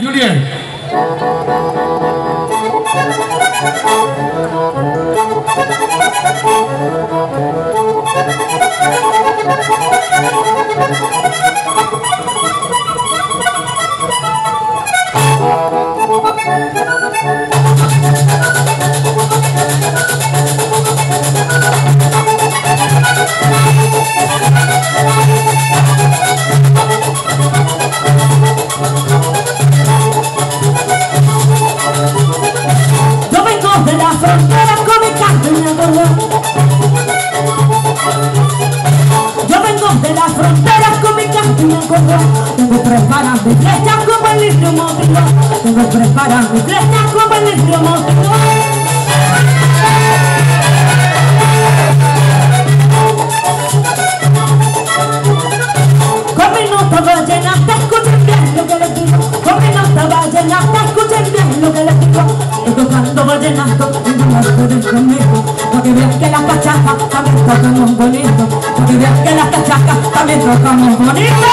Julián. Yo vengo de la frontera con mi canto y mi acordeón. Yo vengo de la frontera con mi canto y mi acordeón. Tengo preparar mi flecha como el lirio motilón. Tengo preparar mi flecha como el lirio motilón. Con mi nota vallenata, escuchen bien lo que les digo. Con mi nota vallenata, escuchen bien lo que les digo. Estoy tocando vallenato y no pueden conmigo. Para que vean que las cachacas también tocamos bonito. Para que vean que las cachacas también tocamos bonito.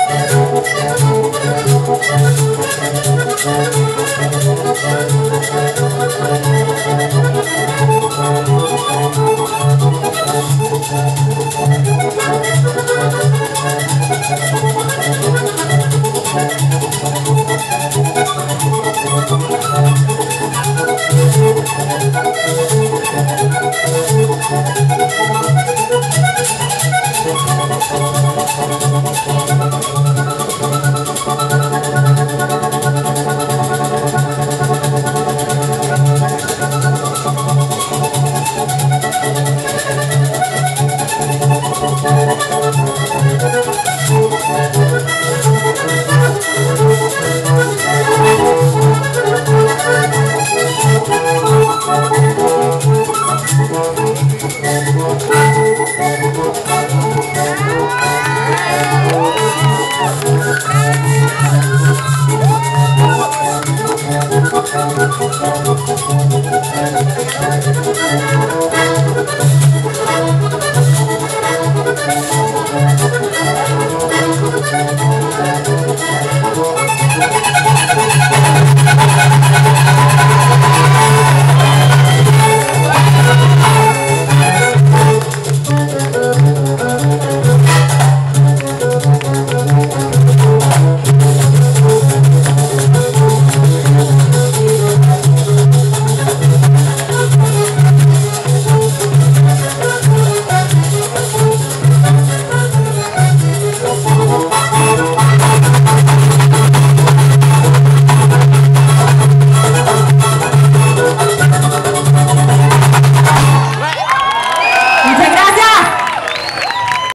Thank you.